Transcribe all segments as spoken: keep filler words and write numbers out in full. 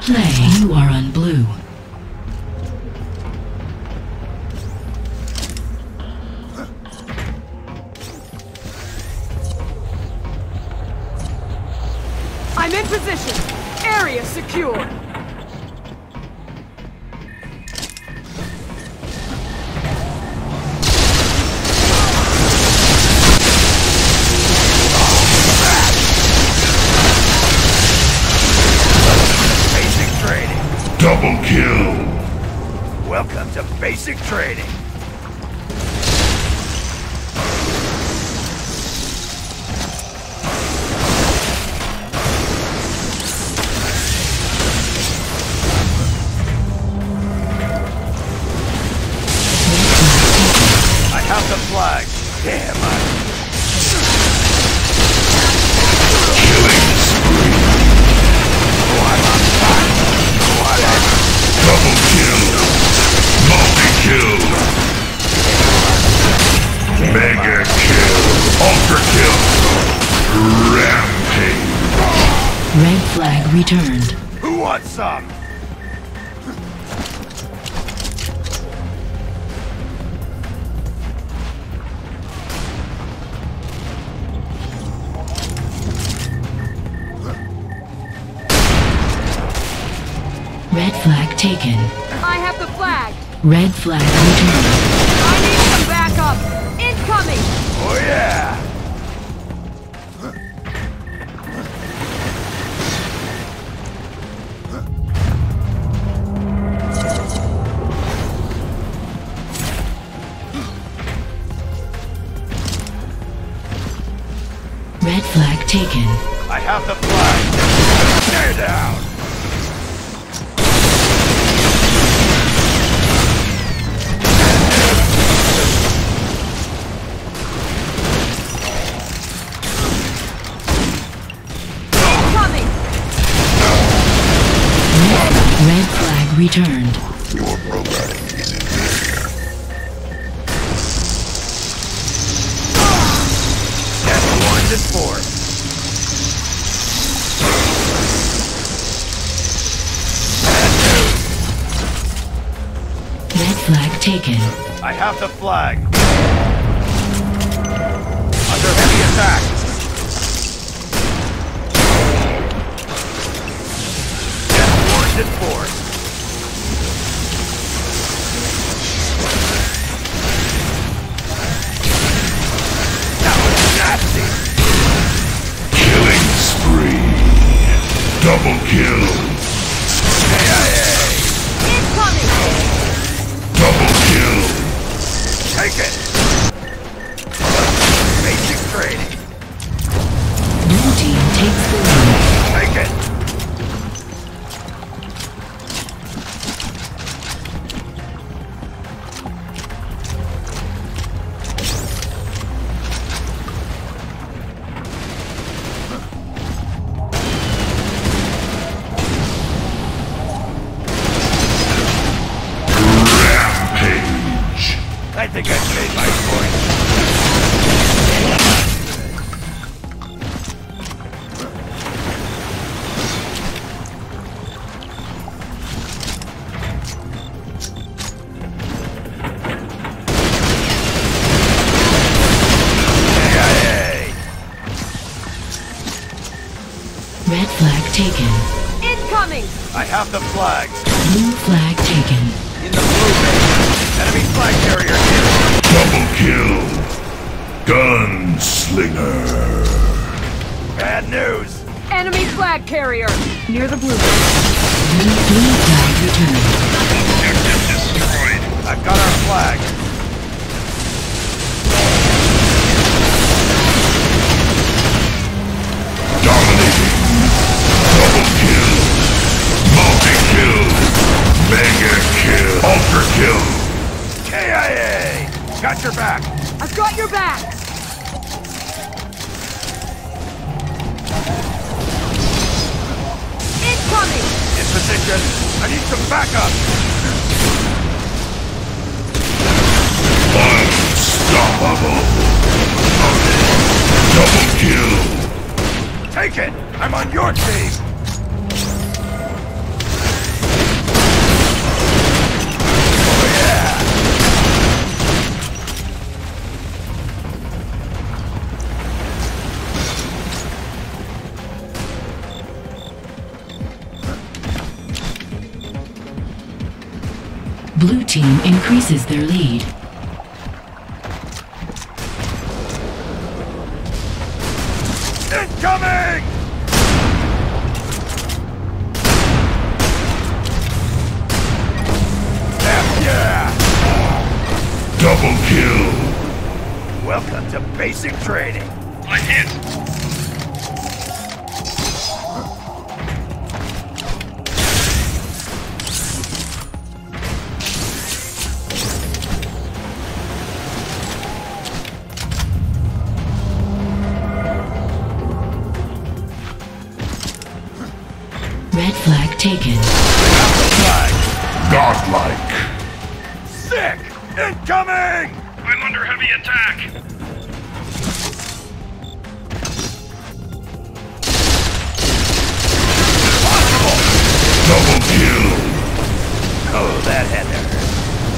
Play. You are on blue. I'm in position. Area secure. Double kill! Welcome to basic training. I have the flag. Damn, I... Killing spree! Oh, I'm on fire! Oh, I'm on... Double kill! Multi-kill! Mega kill! Ultra kill! Rampage! Red flag returned. Who wants some? Red flag taken. I have the flag. Red flag returned. I need some backup. Incoming. Oh, yeah! Red flag taken. I have the flag. Stay down! Incoming. Red flag returned. Your programming is in here. That's warranted force. Red flag taken. I have the flag. Under heavy attack. That's warranted force. That was nasty. Killing spree! Double kill! K I A. Incoming. Double kill! Take it. Basic training. Blue team takes the lead. Take it. Rampage! I think I've made my point. K I A. Red flag taken. Incoming. I have the flag. Blue flag taken. In the blue base. Enemy flag carrier hit. Double kill! Gunslinger! Bad news. Enemy flag carrier. Near the blue. Blue, blue flag returned. Objective destroyed! I've got our flag. Dominating! Double kill! Multi-kill! Mega kill! Ultra kill! K I A. Got your back. I've got your back. Incoming. In position. I need some backup. Unstoppable! Double kill! Take it. I'm on your team. team increases their lead. Incoming! F yeah! Double kill. Welcome to basic training. I hit. Red flag taken. Flag. Godlike. Sick! Incoming! I'm under heavy attack. Possible! Double kill. Oh, that had to hurt.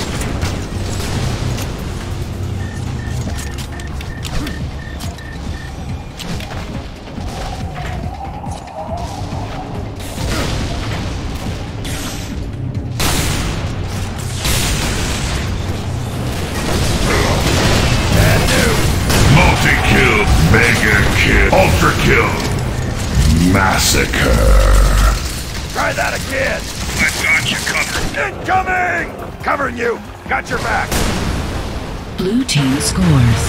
Multi-kill. Mega kill. Ultra kill. Massacre. Try that again! I've got you covered. Incoming! Covering you! Got your back! Blue team scores.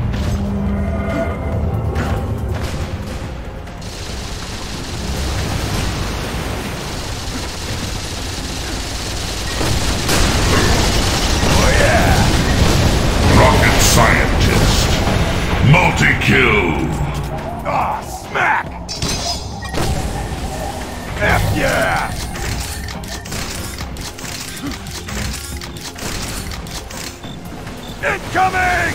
Oh yeah! Rocket scientist. Multi-kill. Ah, smack! F yeah! Incoming!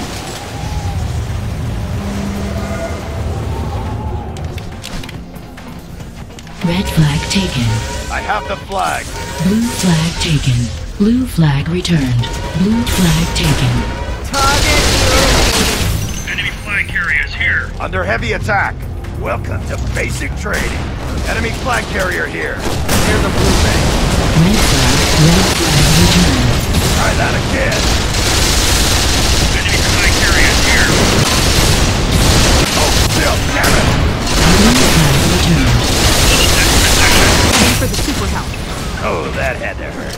Red flag taken. I have the flag. Blue flag taken. Blue flag returned. Blue flag taken. Target Enemy flag carriers here. Under heavy attack. Welcome to basic training. Enemy flag carrier here. Near the blue base. Red flag. Red flag returned. Try that again. Enemy flag carriers here. Oh, still, damn it! Blue flag returned. Aim for the super help. Oh, that had to hurt.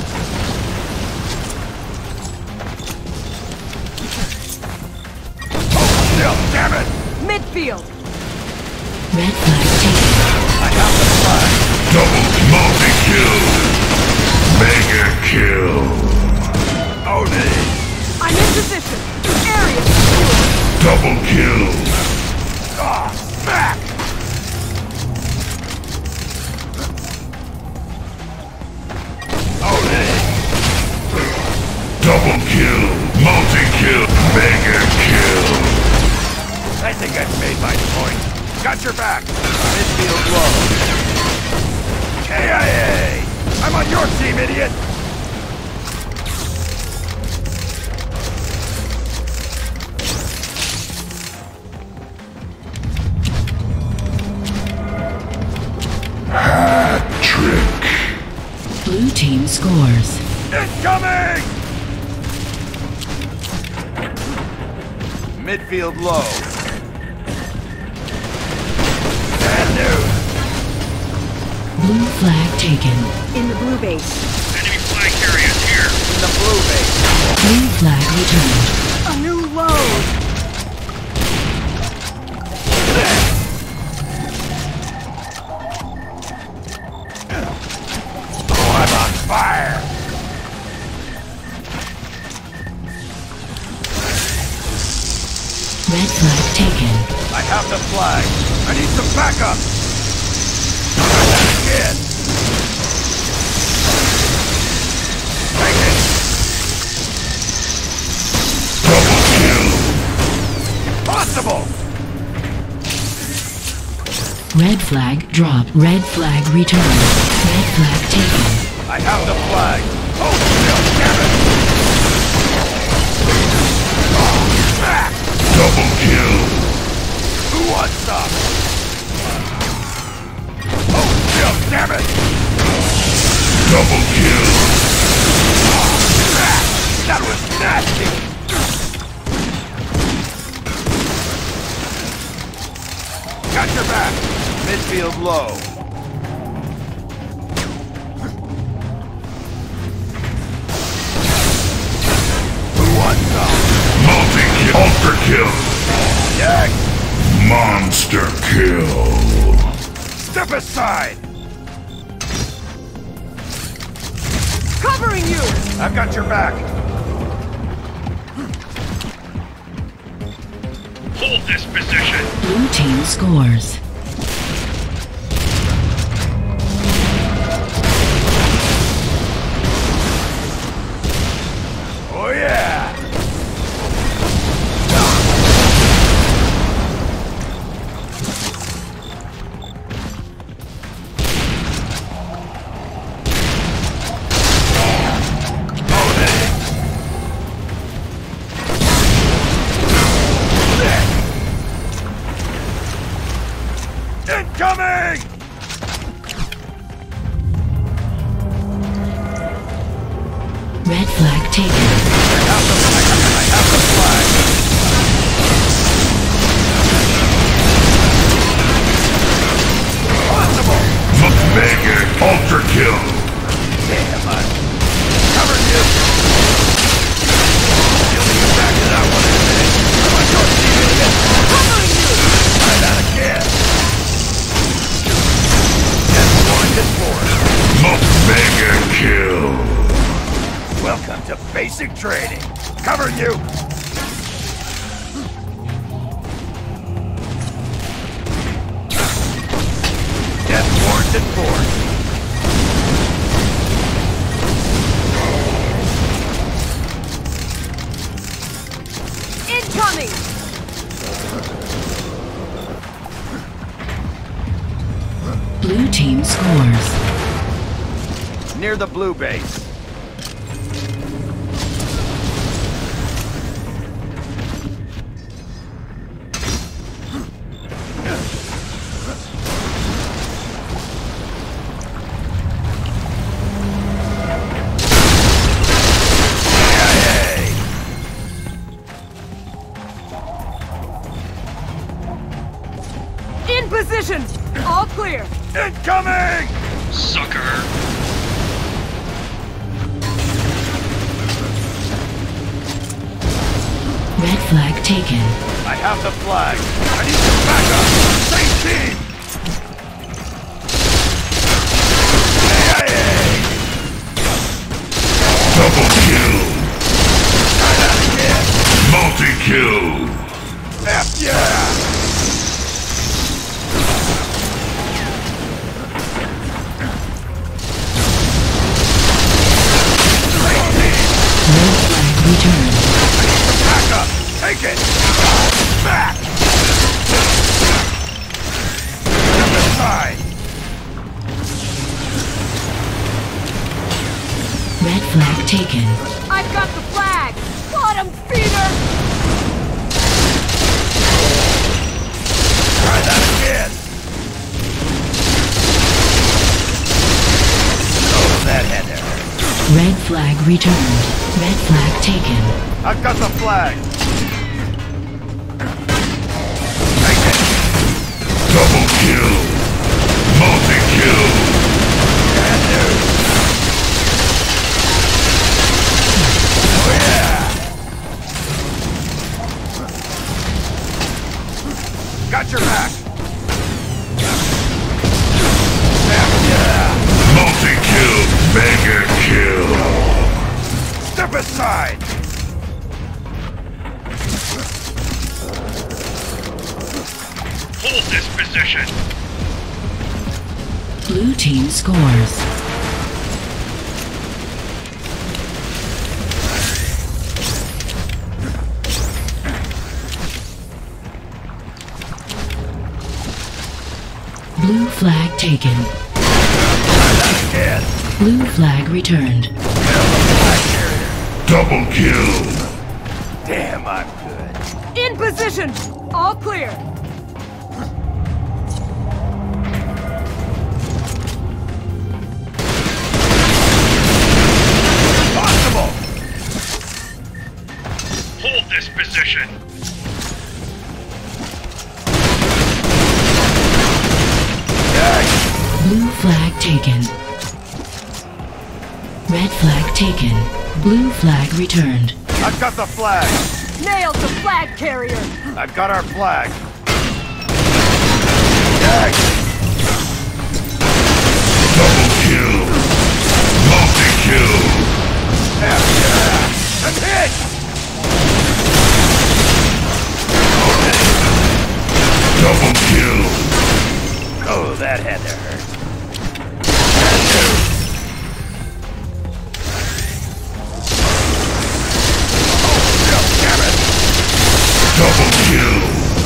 Oh, still, damn it! Midfield. Red flag taken. I have the flag. Double multi-kill. Mega kill. Oni! I'm in position. Area secure. Double kill. Ah, smack! Oni! Double kill. Multi-kill. Mega kill. I think I've made my point. Got your back. Midfield low. K I A! I'm on your team, idiot! Hat trick. Blue team scores. Incoming! Midfield low. Bad news. Blue flag taken. In the blue base. Enemy flag carriers here. In the blue base. Blue flag returned. A new load. Oh, I'm on fire! Red flag taken. I have the flag. I need some backup. Try that again. Take it. Double kill. Impossible. Red flag dropped. Red flag returned. Red flag taken. I have the flag. Oh, still, damn it. Oh, smack. Double kill. Who wants some? Oh, still, damn it. Double kill. Smack. Midfield low. Who wants some? Multi-kill. Ultra kill. Yes! Monster kill. Step aside! Covering you! I've got your back. Hold this position. Blue team scores. Oh yeah! Incoming! Red flag taken. I have the, I have the flag. Possible! Mega ultra kill. Damn, I covered you. You'll be back to that one in a minute. I'm on your team, idiot. Covering you! Try that again. Get warranted for it. Mega kill. Welcome to basic training. Covering you. Death warranted for it. Incoming! Blue team scores. Near the blue base. In position! All clear! Incoming! Sucker. Red flag taken. I have the flag. I need some backup. Same team. Hey, hey, Double kill. try that again. Multi-kill. F yeah! Red flag returned. Backup. Take it. Back. Step aside. Red flag taken. I've got the flag! Bottom feeder! Try that again. Oh, that header. Red flag returned. Red flag taken. I've got the flag. Take it. Double kill. Multi-kill. Bad news. Oh yeah. Got your back. Yeah. Multi-kill. Mega kill. Step aside. Hold this position. Blue team scores. Blue flag taken. Again. Blue flag returned. Double kill. Damn, I'm good. In position! All clear! Possible. Hold this position. Blue flag taken. Red flag taken. Blue flag returned. I've got the flag. Nailed the flag carrier. I've got our flag. Gag. Double kill. Multi-kill. Yeah, yeah. I'm hit! Double kill. Oh, that had to hurt. Double kill.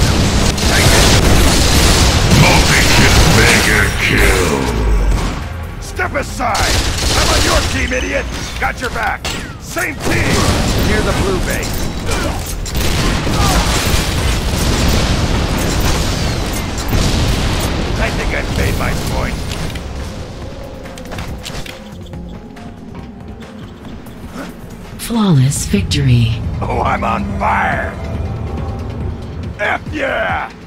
Multi-kill. Mega kill. Step aside! I'm on your team, idiot! Got your back! Same team! Near the blue base. I think I've made my point. Flawless victory. Oh, I'm on fire! F yeah!